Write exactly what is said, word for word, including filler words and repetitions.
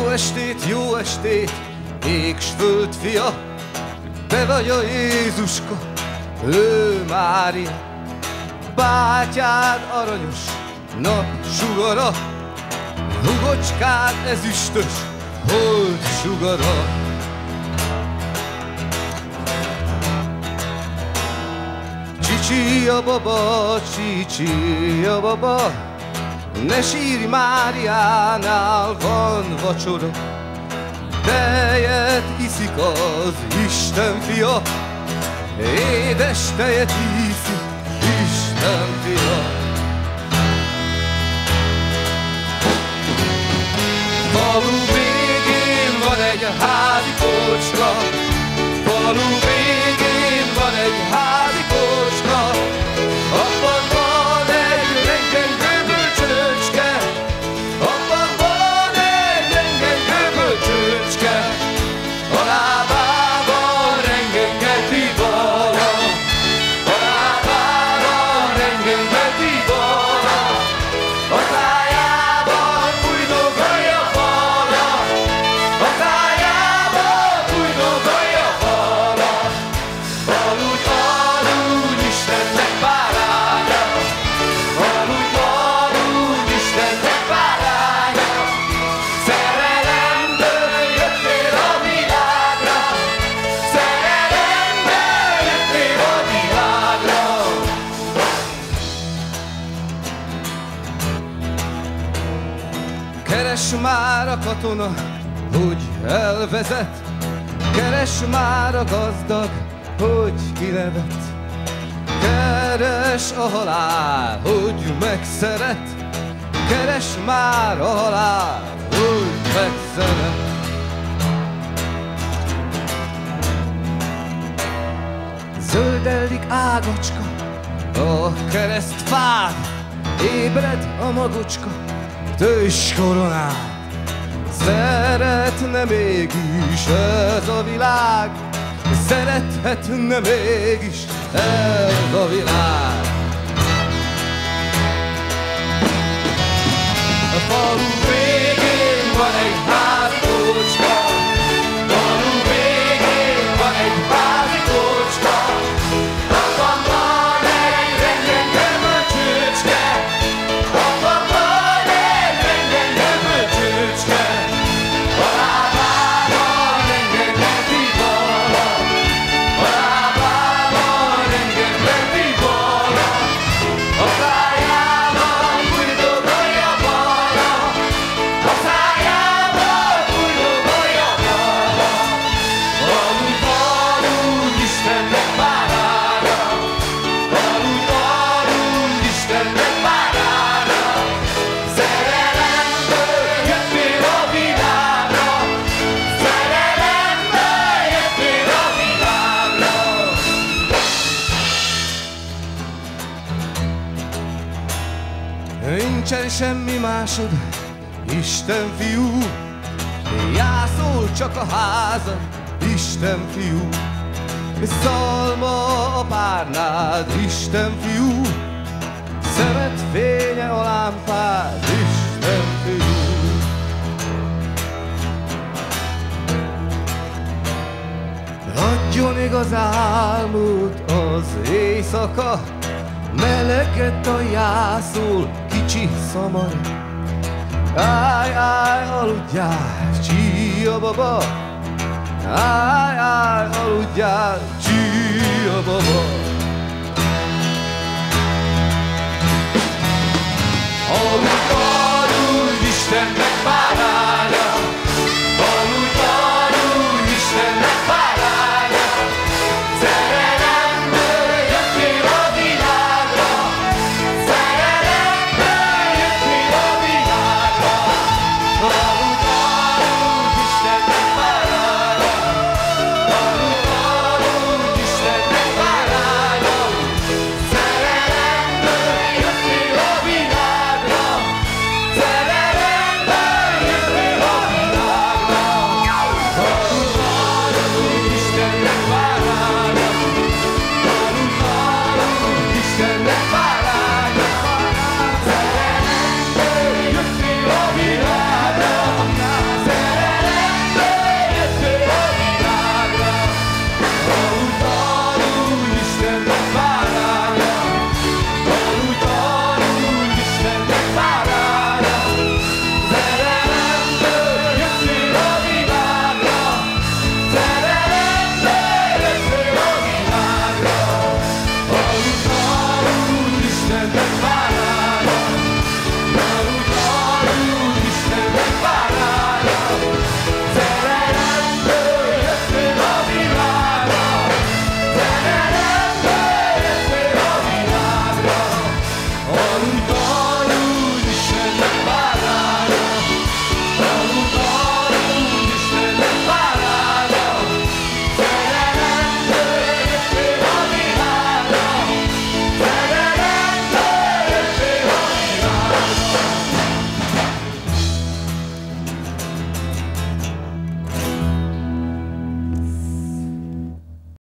Jó estét, jó estét, ég s föld fia, te vagy a Jézuska, ő Mária. Bátyád aranyos napsugara, hugocskád ezüstös hold sugara. Csicsi a baba, csicsi a baba, ne sírj, Máriánál van vacsora. Tejet iszik az Isten fia, édes tejet iszik Isten fia. Falu végén van egy házi kocska, falu végén van egy házi kocska, abban van egy rengengő bölcsőcske, abban van egy rengengő bölcsőcske, a lábában rengengeti vala, a lábában rengengeti vala, a szájában bújdogolja vala, a szájában bújdogolja vala. Aludj, aludj, Istennek báránya, aludj, aludj, Istennek báránya, szerelemből jöttél a világra, szerelemből jöttél a világra. Keres már a katona, hogy elvezet, keres már a gazdag, hogy kinevet. Keres a halál, hogy megszeret, keres már a halál, hogy megszeret. Zöldellik ágacska a keresztfád, ébred a magocska, tős koronád. Szeretne mégis ez a világ, szerethetne mégis ez a világ. A falu végén van egy házi kocska, falu végén van egy házi kocska, abban van egy rengengő bölcsőcske, abban van egy rengengő bölcsőcske, a lábában rengengeti vala, a lábában rengengeti vala, a szájában bújdogolja vala, a szájában bújdogolja vala. Aludj, aludj, Istennek báránya, aludj, aludj, Istennek báránya, szerelemből jöttél a világra, szerelemből jöttél a világra. Nincsen semmi másod, Isten fiú, jászol csak a házad, Isten fiú. Szalma a párnád, Isten fiú, szemed fénye a lámpád, Isten fiú. Adjon igaz álmot az éjszaka, meleget a jászol kicsi szamar. Áj, áj, aludjál, csíja baba, áj, áj, aludjál, csíja baba.